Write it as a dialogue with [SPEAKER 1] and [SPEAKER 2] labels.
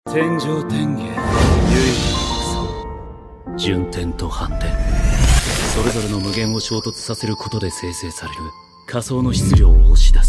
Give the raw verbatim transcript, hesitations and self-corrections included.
[SPEAKER 1] 天上天下唯一無二順天と反転、それぞれの無限を衝突させることで生成される仮想の質量を押し出